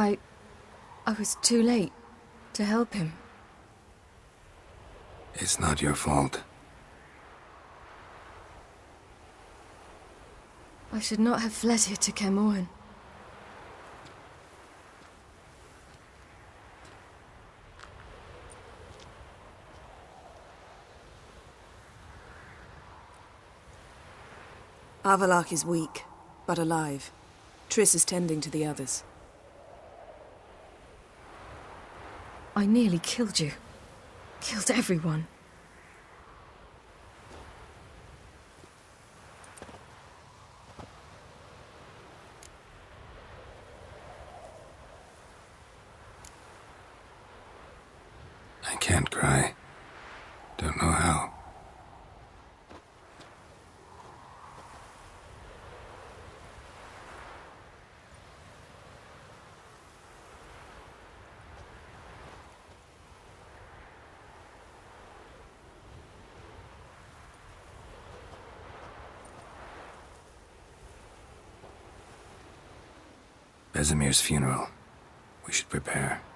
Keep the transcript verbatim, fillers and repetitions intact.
I... I was too late to help him. It's not your fault. I should not have fled here to Kaer Morhen. Avallac'h is weak, but alive. Triss is tending to the others. I nearly killed you. Killed everyone. I can't cry. Don't know how. Vesemir's funeral. We should prepare.